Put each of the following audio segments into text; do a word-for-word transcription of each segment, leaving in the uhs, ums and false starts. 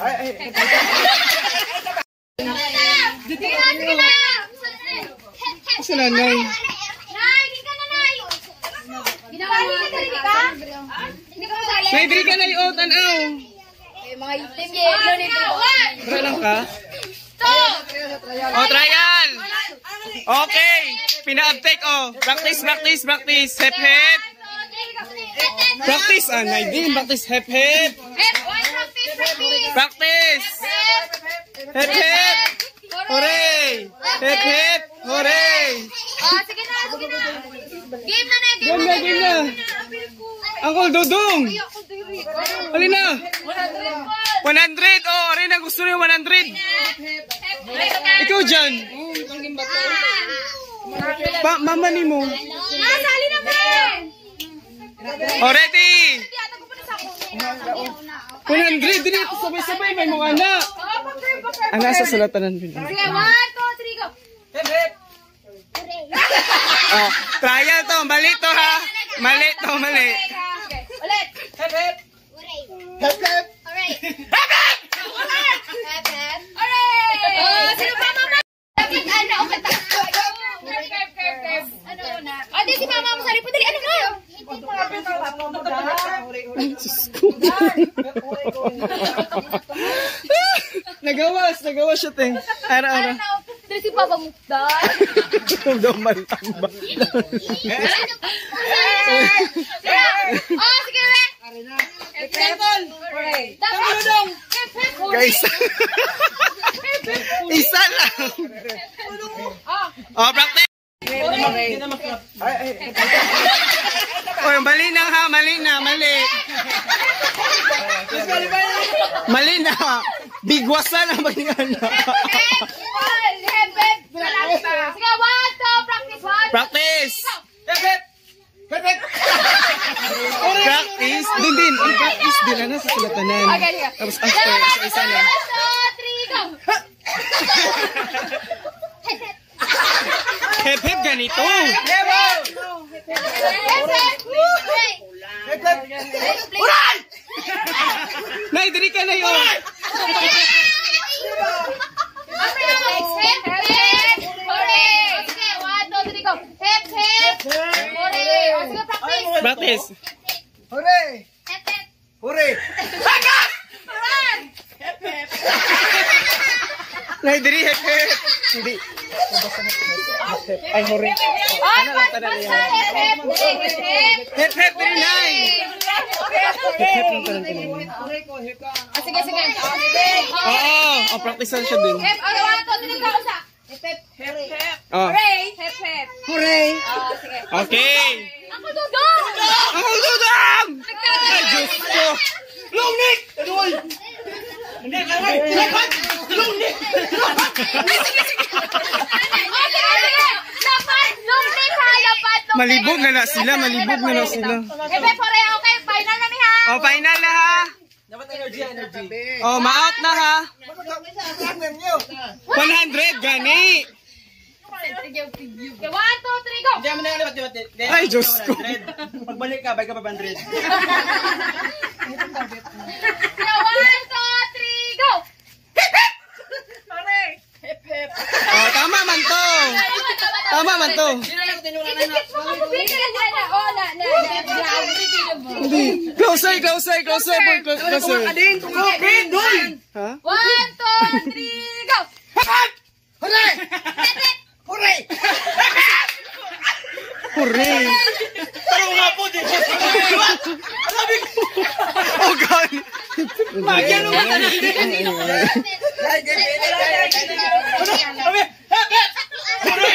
Ay, ay. Kasi nanay. Nay, di ka na, Nay. Ginawali ka na, di ka? Hindi ka masali. Nay, di ka na yung tanaw. Eh, mga itim yelo nito. Try lang ka? Two. Oh, trial. Okay. Pina-uptake, oh. Practice, practice, practice. Hep, hep. Practice, ah, Nay. Din, practice. Hep, hep. Hep, one, practice, practice. Practice. Hep, hep. Hooray. Hep, hep. Hooray. Oh, sige na, sige na. Game na na, game Game na na, game na. Uncle Dudong. Alin na? one hundred. Oh, aray na. Gusto niyo one hundred. Ikaw dyan. Pa, mama ni mo. Ah, sali na ba? Oh, ready? one hundred. Dili, sabay-sabay. May mga anak. Anak sa sulatanan. Sige, one, two, three, go. Oh, trial to. Mali to, ha? Mali to, mali. Ulit. Hep, hep. Hep, hep. Alright. Hep, hep. Hep, hep. Alright. Oh, sino pa, mama? Dapat, ano, okay, tayo. Curve, curve, curve, curve. Ano na? Ah, di si mama mo sa lipo. Dali, ano mo? Nagawas, nagawas siya, te. Ara-ara. Dali si Papa Mukdal. Daman tamba. Oh, sige, we. Temple. Dapat. Guys. Isa lang. Oh, practice. Ay, ay. Oh, mali na ha, mali na, mali. Mali na. Bigwasan ang bagyan na. Sige, one, two, practice, one. Practice. Hep, hep. Hep, hep. Practice. Din din. Ang practice din na sa sulatanan. Okay, sige. Tapos after, isa-isa na. One, two, three, go. Hep-hep ganito. Uray! Nay, diri ka na yun. Practice. Hooray! Hooray! Nay, diri hep-hep. Hindi. Ay, hore. Hep-hep, diri, Nay. Hep-hep lang talang tinanong. Sige, sige. Oo, oh, practice siya din. Hep, ano ba ito? Tinignan ko sa. Hep, hep. Oh. Hooray! Hep, hep. Hooray! Oh, sige. Okay. Ako dudong! Ang dudang! Ay, Diyos ko! Long Nick! Adoy! Hindi, kaway! Long Nick! Sige, sige. Oh, sige, sige. Lapat! Lumnik ha! Lapat! Lumnik! Malibog na na sila, malibog na na sila. Hep, hep, hooray! Okay, final na ni ha! Oh, final na ha. Dapat energy, energy. Oh, ma-out na ha. Pagkakasagnan nyo! one hundred, gani. Okay, one, two, three, go! Hindi mo na yung libat, libat. Ay, Diyos ko. Pagbalik ka, bay ka pa one hundred. Okay, one, two, three, go! Oh, tama man to. Tama man to. Oh, na, na, na. Hindi. Closer, closer, closer, boy, closer. Ha? One, two, three, go! Hooray! Hooray! Hooray. Taro nga po din! Sabi ko! Oh, God. Magyan mo ba tayo? Sabi! Hep! Hep! Hooray!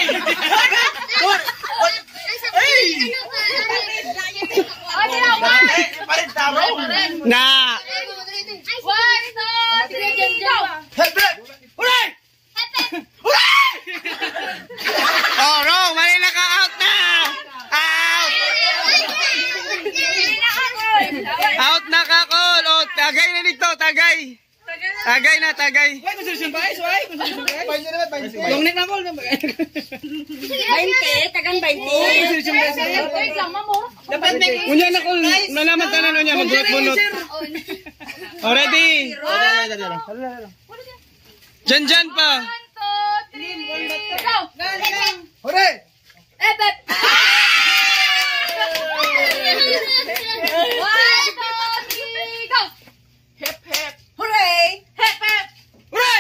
Hey! Okay na, one! Parin taro! Na. One, two, three, go! Hep! Hep! Hooray! Hooray! Oh, wrong. Mali na ka. Out na. Out. Out na ka, Col. Oh, tagay na dito. Tagay. Tagay na, tagay. Why, constitution ba? Why? Constitution ba? Why na naman, why? Long neck na, Col. twenty, tagang twenty. Wait lang, mamo. Dapat may... Unya na, Col. Nalaman ka na, unya. Magbunot-bunot. Oh, ready? Dyan, dyan pa. One, two, three, go! Hooray! Eh, bet! One, two, three, go! Hep, hep. Hooray! Hep, hep! Hooray!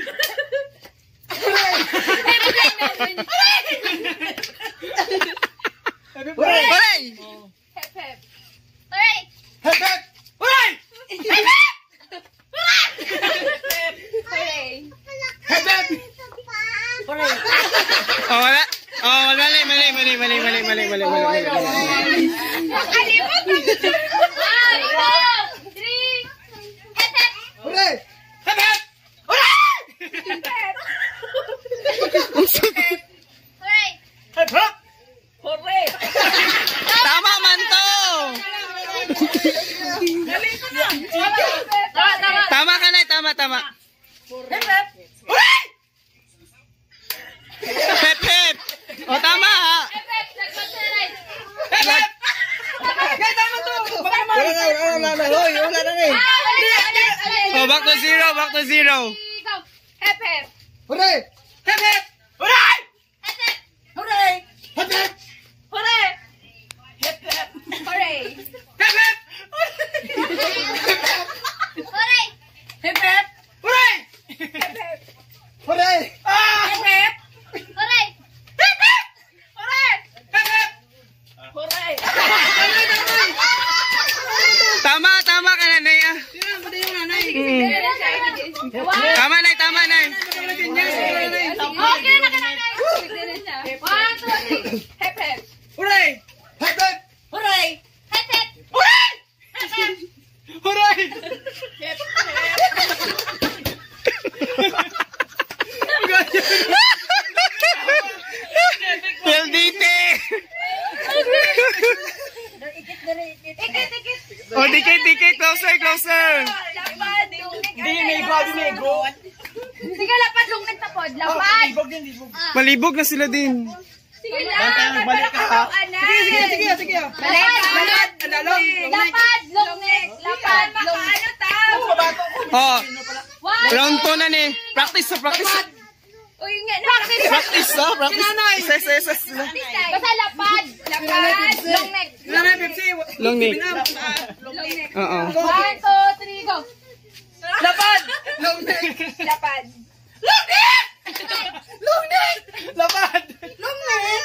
Hooray! Hep, hep! Hooray! Hep, hep. Hooray! Hooray! Hep, hep. Hooray! Oh, wala. Oh, mali, mali, mali, mali, mali, mali, mali, mali, mali. One, two, three, hep, hep! Hooray! Hep, hep. Hooray! Hooray! Hep, hep. Tama man to. Tama, tama. Tama ka na, tama, tama. Hep, hep! Hooray! Hep, hep. Oh, tama ha. Hep, hep! Lagpas na rin. Hep, hep. Kaya tama to. Baka naman. Wala na, wala na, wala na. Hoy, wala na eh. Ah, ulit, ulit, ulit. Oh, back to zero, back to zero. Go! Hep, hep! Hooray! Hep, hep. Hooray! Hep, hep! Hooray! Hep, hep. Hooray! Hep, hep! Hooray! Hep, hep. Hooray! Hep, hep. Hooray! Hep, hep! Hooray! Ah! Hep, hep! Hooray! Hep, hep. Hooray! Hep, hep. Hooray! Tama, tama ka na, Nay. ah. Mm. Tama, Nay, tama, Nay. Okay na ka na, Nay. One, two, three. Hep, hep! Hooray! Hep, hep. Hooray! Hep, hep! Hooray! Hep, hep! Hooray! Hep, Peldite. Ikit, ikit! Oh, dikit, dikit. Closer, closer. Lapad! Di, nego, di, nego. Sige, lapad, lungkit na pod. Lapad! Libog din, libog. Malibog na sila din. Sige lang! balik ka, ha? Sige, sige, sige, sige. Balik, balik! Analog, Lapad, lungkit! Lapad, lungkit! Oh, One, round two na ni. Practice sa practice. Uy, nga, practice! Practice sa practice. Isa, isa, isa, isa. Basta lapad! Lapad! Long neck! Nanay, Pepsi. Long neck. Long neck! Oo. One, two, three, go! Lapad! Long neck! Lapad! Long neck! Long neck! Lapad! Long neck!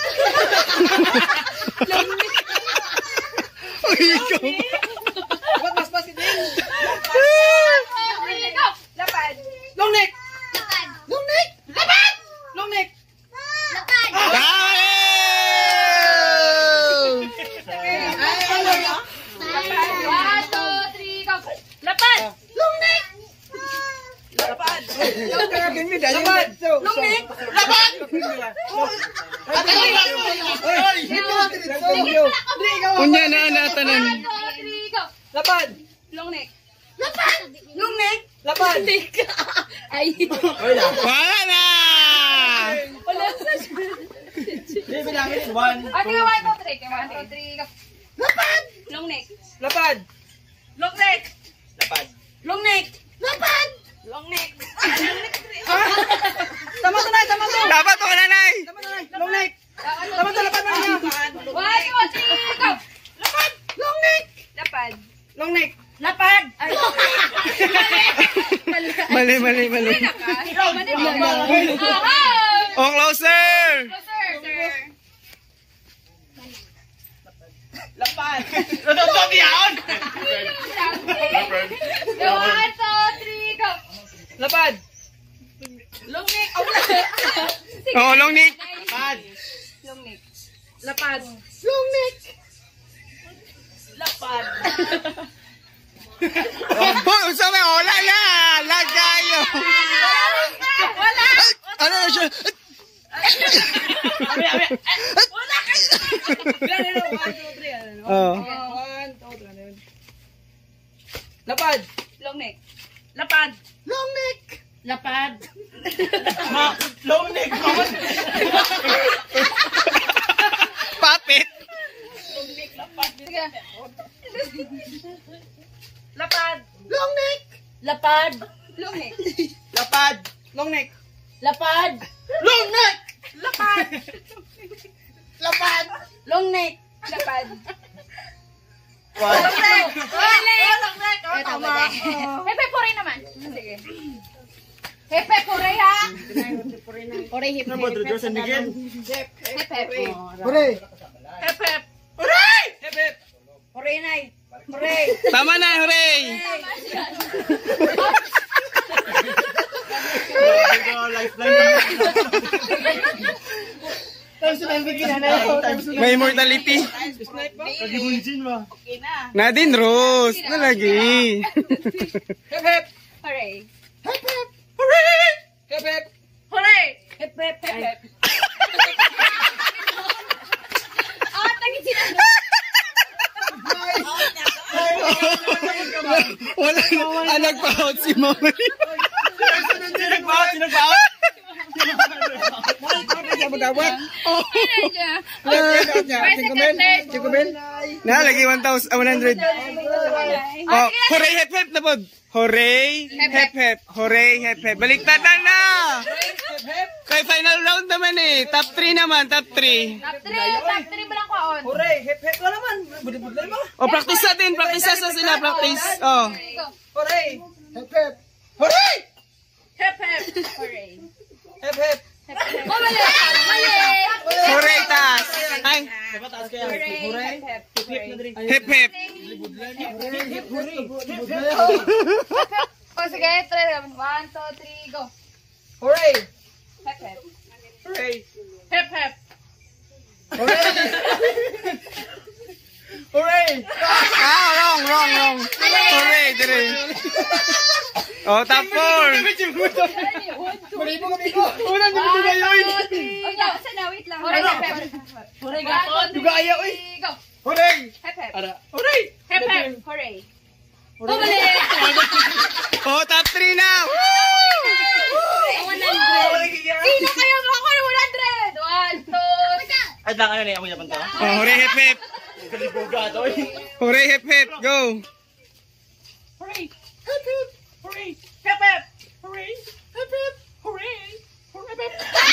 Long neck! Uy, ikaw. Ba't mas pasit din? Three, go! Lapad! Long neck! Lapad! Long neck! Lapad! Long neck! Lapad! Dale! One, two, three, go! Lapad! Long neck! Lapad! Lapad! Long neck! Lapad! Unya na natanan. One, two, three, go! Lapad! Long neck! Lapad! Long neck! Lapad! Ay! Wala na! Wala sa Hindi, bilangin. One, Okay, one, two, three. Okay, one, two, three, go! Lapad! Long neck! Lapad! Long neck! Lapad! Long neck! Lapad! Long neck! Tama to na, tama to! Dapat to ka na, Nay. Tama to na, long neck! Tama to, lapad mo na! One, two, three, go! Lapad! Long neck! Lapad! Long neck! Lapad! Ay! Mali, mali, mali. Aha! Oh, closer! Closer, sir. Lapad! Natutok yan! Go, one, two, three, go! Lapad! Long neck! Oh, long neck. Lapad! Long neck. Lapad! Long neck! Lapad! Oh, unsa may wala na. Lagayo. Wala! Ano na siya? Abi, abi! Wala ka! Ilan yun? One, two, three. Ano? Oh. One, two, three. Ano yun? Lapad! Long neck. Lapad! Long neck! Lapad. Ma, long neck! Puppet. Sige. Lapad! Long neck! Lapad. Long neck. Lapad. Long neck. Lapad. Long neck. Lapad. Lapad. Long neck. Lapad. One. Long neck. Long neck. Long neck. Oh, tama. Hepe pore naman. Sige. Hepe pore ha. Pore hip. Ano ba, Rodrigo San Miguel? Hepe. Hooray! Hepe. Hooray! Hip hip! Pore nay. Pore. Tama na, hooray! May immortality. Na din, Rose. Na lagi. Hip hip! Hooray. Hip hip! Hooray! Hip hip! Hooray. Hep hep hep hep. Ah, tagi sila. Wala na. Ah, nagpa-out si Mama. Sinagbaot! Sinagbaot! Magawat. Bicycle. Na, lagi one thousand, one hundred. Oh, hooray, hep, hep, napod. Hooray, hep, hep. Hooray, hep, hep. Baliktad na na. Kay final round naman eh. Top three naman, top three. Top three, top three ba lang kaon? Hooray! Hip hip! Wala man! Budibudlay mo! Oh, practice na din. Practice na sila, practice. Oh. Hooray! Hip hip! Hooray! Hep hep. Hooray. Hip hip! Oh, mali. Mali. Hooray, taas. Ay, Taas kaya. Hooray. Hep hep. hip, hip. Oh, sige, try naman. One, two, three, go. Hooray! Hep hep. Hooray! Hep hep. Hooray! Hooray! Ah, wrong, wrong, wrong. Hooray, dire. Oh, top four. Maribo kami ko! Una, di mo tugayoy. Oh, no, sana, wait lang. Hooray, hep hep. Hooray, gapon. Dugaya, oy! Go. Hooray! Hep hep. Hooray! Hep hep. Hooray. Oh, mali. Oh, top three na. one hundred. Sino kayo mga ko one hundred? One, two, Ay, lang ano na yung amoy na panta? Oh, hooray, hip, hip. Kalibuga to eh. Hooray, hip, hip. Go. Hooray! Hip hip! Hooray! Hip hip! Hooray! Hip hip! Hooray! Hooray! Hip hip!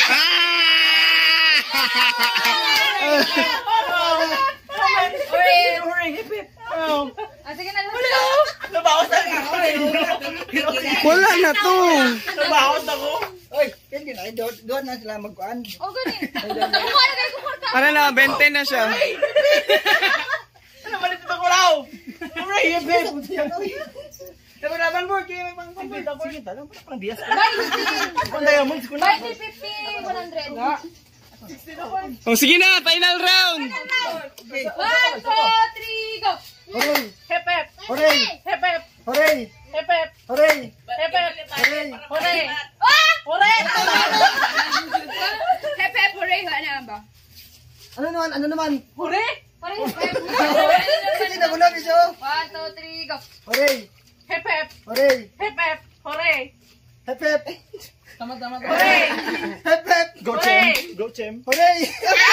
Hooray. Hooray! Hip hip! Ah, sige na lang. Nabawas na nga! Wala na to. Nabawas ako! Oy, yan yun ay, doon na sila magkuhan. Oh, ganun. Kukuha na kayo, kukuha ka. Ano na, twenty na siya. Ano ba nito ba kuraw? Hooray! Hip hip! Sabi naman mo, kaya may pang-pagpita ko. Sige, talang pang bias ka. Pang diamonds ko na. twenty, fifty, one hundred. Oh, sige na, final round. One, two, three, go. Hooray! Hep hep. Hooray! Hep hep. Hooray! Hep hep. Hooray! Hep hep. Hooray! Hooray. Ah! Hooray! Hep hep, hooray. Ano ba? Ano naman? Ano naman? Hooray? Hooray, hep hep. Sige, nabulag iso. One, two, three, go. Hooray! Hep hep. Hooray! Hep hep. Hooray. Hep hep! Hooray. Hep hep! Go, Chem. Go, Chem! Hooray!